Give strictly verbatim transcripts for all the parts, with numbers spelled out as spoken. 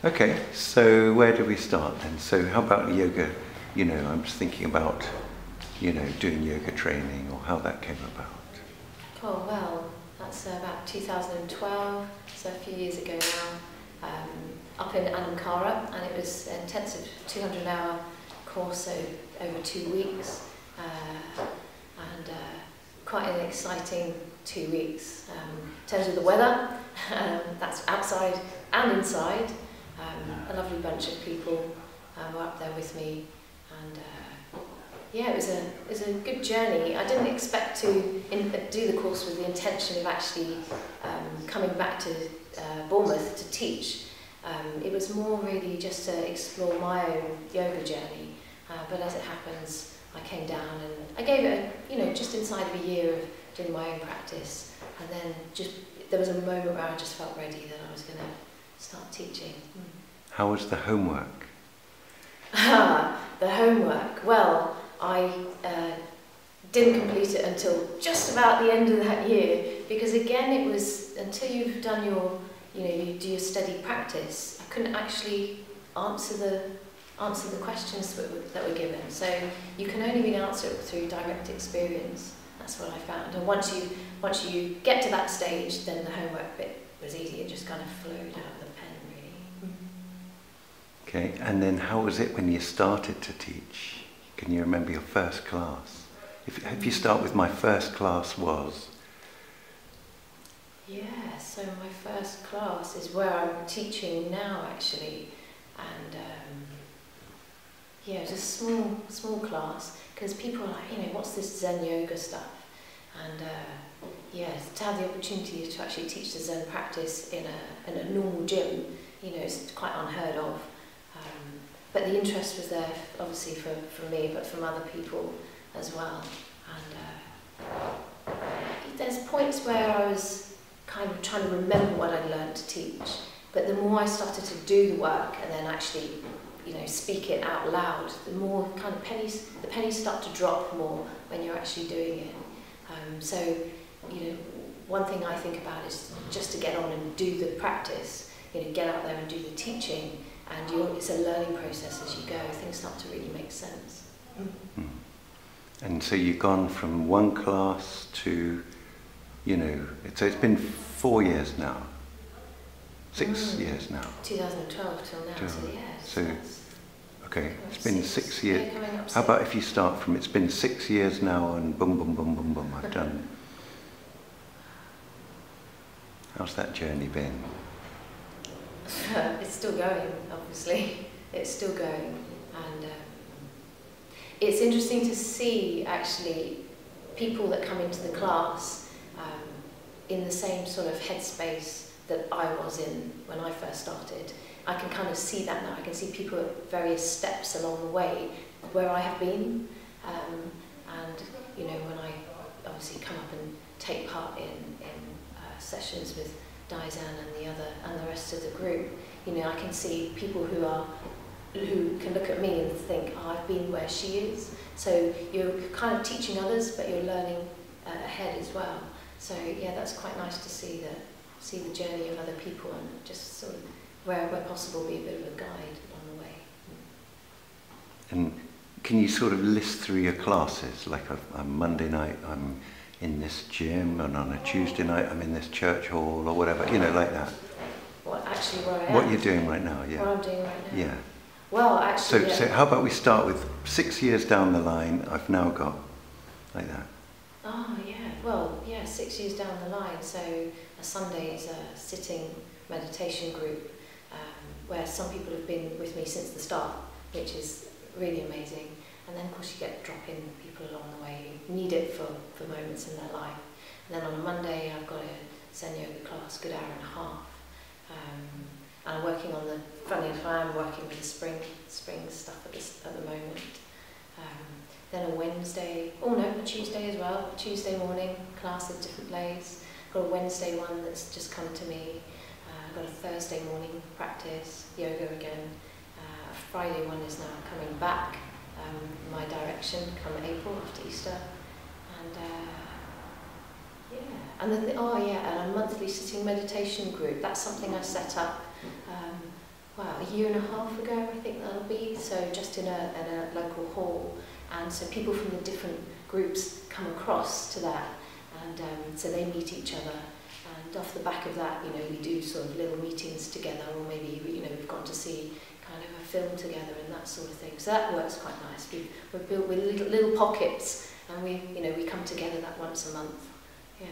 Okay, so where do we start then? So how about yoga? You know, I'm just thinking about, you know, doing yoga training or how that came about. Oh, well, that's uh, about two thousand twelve, so a few years ago now, um, up in Anamkara, and it was an intensive two hundred hour course, so over two weeks, uh, and uh, quite an exciting two weeks. Um, in terms of the weather, um, that's outside and inside. Um, a lovely bunch of people uh, were up there with me, and uh, yeah, it was a it was a good journey. I didn't expect to in, do the course with the intention of actually um, coming back to uh, Bournemouth to teach. Um, it was more really just to explore my own yoga journey. Uh, but as it happens, I came down and I gave it, a, you know, just inside of a year of doing my own practice, and then just there was a moment where I just felt ready that I was going to start teaching. Mm. How was the homework? The homework. Well, I uh, didn't complete it until just about the end of that year, because again, it was until you've done your, you know, you do your steady practice. I couldn't actually answer the answer the questions that were, that were given. So you can only really answer it through direct experience. That's what I found. And once you once you get to that stage, then the homework bit was easy. It just kind of flowed out of the pen, really. Okay, and then how was it when you started to teach? Can you remember your first class? If, if you start with my first class was? Yeah, so my first class is where I'm teaching now, actually. And um, yeah, it's a small, small class, because people are like, you know, what's this Zen yoga stuff? And uh, yeah, to have the opportunity to actually teach the Zen practice in a, in a normal gym, you know, it's quite unheard of. Um, but the interest was there, obviously, for, for me, but from other people as well. And uh, there's points where I was kind of trying to remember what I learned to teach, but the more I started to do the work and then actually, you know, speak it out loud, the more kind of pennies, the pennies start to drop more when you're actually doing it. Um, so, you know, one thing I think about is just to get on and do the practice, you know, get out there and do the teaching, and you're, it's a learning process as you go. Things start to really make sense. Mm. And so you've gone from one class to, you know, so it's been four years now. Six mm. years now. two thousand twelve till now, so yes. So, okay, it's been six, six years. Yeah, How about if you start from, it's been six years now and boom, boom, boom, boom, boom, I've done. How's that journey been? It's still going, obviously. It's still going. And um, it's interesting to see, actually, people that come into the class um, in the same sort of headspace that I was in when I first started. I can kind of see that now. I can see people at various steps along the way where I have been. Um, and, you know, when I obviously come up and take part in, in uh, sessions with Daizan and the other and the rest of the group, you know, I can see people who are who can look at me and think, oh, I've been where she is. So you're kind of teaching others, but you're learning uh, ahead as well. So yeah, that's quite nice to see the see the journey of other people and just sort of where where possible be a bit of a guide along the way. And can you sort of list through your classes? Like a, a Monday night, I'm in this gym, and on a Tuesday night, I'm in this church hall or whatever. You know, like that. What actually where I am? What you're doing right now, yeah. What I'm doing right now. Yeah. Well, actually. So, yeah. so how about we start with six years down the line? I've now got like that. Oh yeah. Well, yeah. Six years down the line. So a Sunday is a sitting meditation group um, where some people have been with me since the start, which is really amazing. And then of course you get drop-in people along the way who need it for, for moments in their life. And then on a Monday I've got a Zen yoga class, good hour and a half. Um, and I'm working on the, funny enough, I am working with the spring spring stuff at, this, at the moment. Um, then a Wednesday, oh no, a Tuesday as well, a Tuesday morning class at different plays. Got a Wednesday one that's just come to me. Uh, I've got a Thursday morning practice, yoga again. Uh, a Friday one is now coming back. Um, my direction come April after Easter, and uh, yeah, and then the, oh yeah, and a monthly sitting meditation group. That's something I set up um, wow, a year and a half ago, I think that'll be, so just in a, in a local hall, and so people from the different groups come across to that, and um, so they meet each other, and off the back of that, you know, we do sort of little meetings together, or maybe, you know, we've gone to see kind of a film together and that sort of thing, so that works quite nice. We've, we're built with little, little pockets, and we, you know, we come together that once a month, yeah.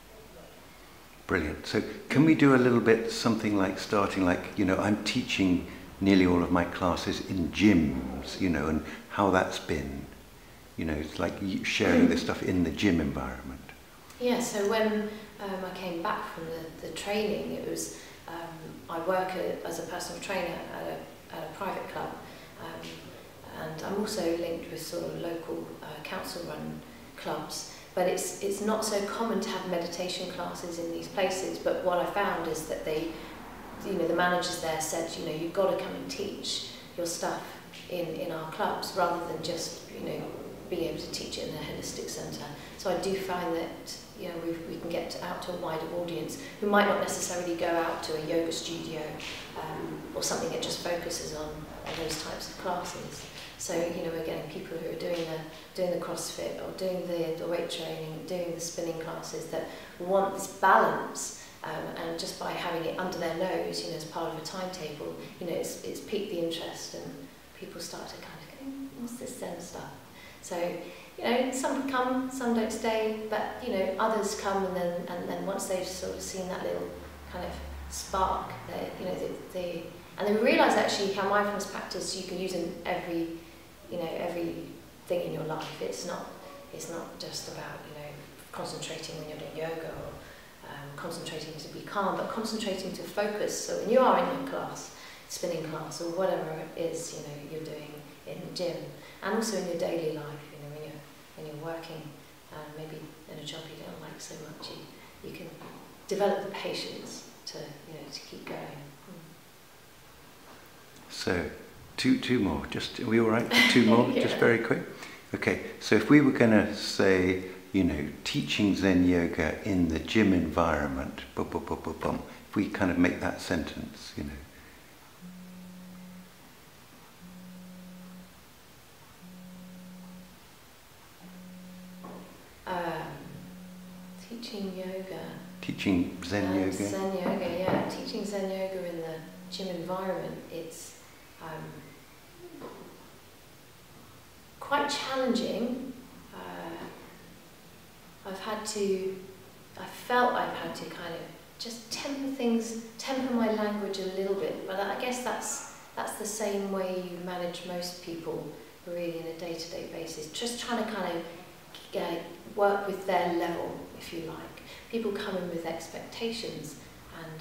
Brilliant. So can we do a little bit something like starting like, you know, I'm teaching nearly all of my classes in gyms, you know, and how that's been, you know, it's like sharing this stuff in the gym environment. Yeah, so when um, I came back from the, the training, it was, um, I work a, as a personal trainer at a, at a private club, um, and I'm also linked with sort of local uh, council-run clubs. But it's, it's not so common to have meditation classes in these places, but what I found is that they, you know, the managers there said, you know, you've got to come and teach your stuff in, in our clubs rather than just, you know, being able to teach it in a holistic centre. So I do find that, you know, we, we can get out to a wider audience who might not necessarily go out to a yoga studio um, or something that just focuses on, on those types of classes. So, you know, we're getting people who are doing the, doing the CrossFit or doing the, the weight training, doing the spinning classes that want this balance, um, and just by having it under their nose, you know, as part of a timetable, you know, it's, it's piqued the interest and people start to kind of go, what's this Zen stuff? So, you know, some come, some don't stay, but, you know, others come and then, and then once they've sort of seen that little kind of spark, they, you know, they, they and they realise actually how mindfulness practice you can use in every, you know, everything in your life. It's not, it's not just about, you know, concentrating when you're doing yoga or um, concentrating to be calm, but concentrating to focus. So when you are in your class, spinning class or whatever it is, you know, you're doing in the gym, and also in your daily life, you know, when you're when you're working, and maybe in a job you don't like so much, you you can develop the patience to, you know, to keep going. So, two two more. Just, are we all right? Two more, Yeah. Just very quick. Okay. So, if we were going to say, you know, teaching Zen yoga in the gym environment, boom, boom, boom, boom, boom. If we kind of make that sentence, you know. Um, teaching yoga. Teaching Zen uh, yoga. Zen yoga, yeah. Teaching Zen yoga in the gym environment, it's um, quite challenging. Uh, I've had to, I felt I've had to kind of just temper things, temper my language a little bit, but I guess that's that's the same way you manage most people really in a day-to-day basis, just trying to kind of uh, work with their level, if you like. People come in with expectations, and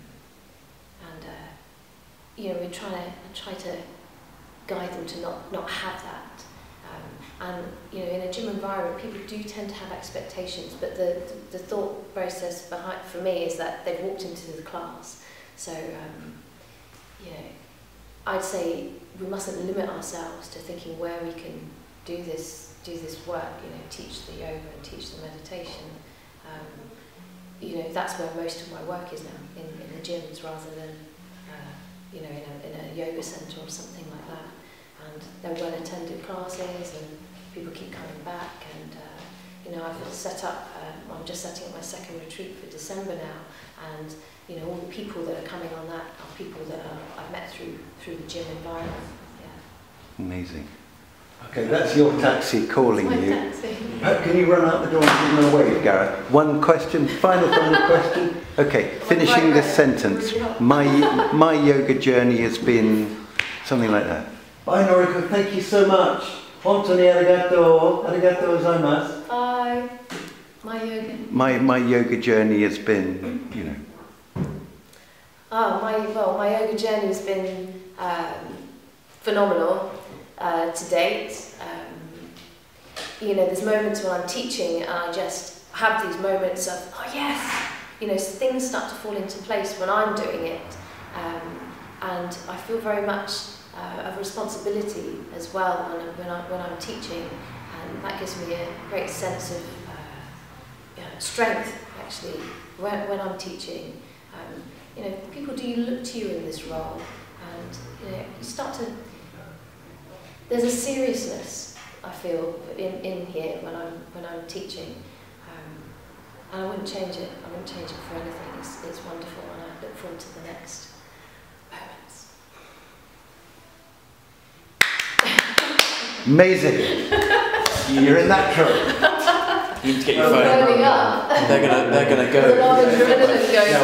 um, and uh, you know, we're trying to try to guide them to not not have that. Um, and you know, in a gym environment, people do tend to have expectations, but the the, the thought process behind for me is that they've walked into the class. So um, you know, I'd say we mustn't limit ourselves to thinking where we can do this do this work. You know, teach the yoga and teach the meditation. Um, you know, that's where most of my work is now, in, in the gyms rather than uh, you know, in a, in a yoga centre or something like that. And they're well attended classes and people keep coming back, and uh, you know, I've set up, uh, I'm just setting up my second retreat for December now, and you know, all the people that are coming on that are people that are, I've met through through the gym environment. Yeah. Amazing. Okay, that's your taxi calling That's my you. taxi. Can you run out the door and give them a wave, Gareth? One question, final final question. Okay, finishing this sentence. My my yoga journey has been something like that. Bye, Noriko. Thank you so much. Hontoni arigato. Arigato gozaimasu. Bye. My yoga. My my yoga journey has been, you know. Oh, my well, my yoga journey has been um, phenomenal. Uh, to date, um, you know, there's moments when I'm teaching and I just have these moments of, oh yes, you know, so things start to fall into place when I'm doing it, um, and I feel very much uh, of responsibility as well when, when, I, when I'm teaching, and that gives me a great sense of uh, you know, strength actually when, when I'm teaching. Um, you know, people do look to you in this role. start to. There's a seriousness I feel in, in here when I'm when I'm teaching, um, and I wouldn't change it. I wouldn't change it for anything. It's, it's wonderful, and I look forward to the next moments. Amazing. You're a natural. You need to get your phone. Growing up. They're gonna, they're gonna go. There's a lot of adrenaline going on.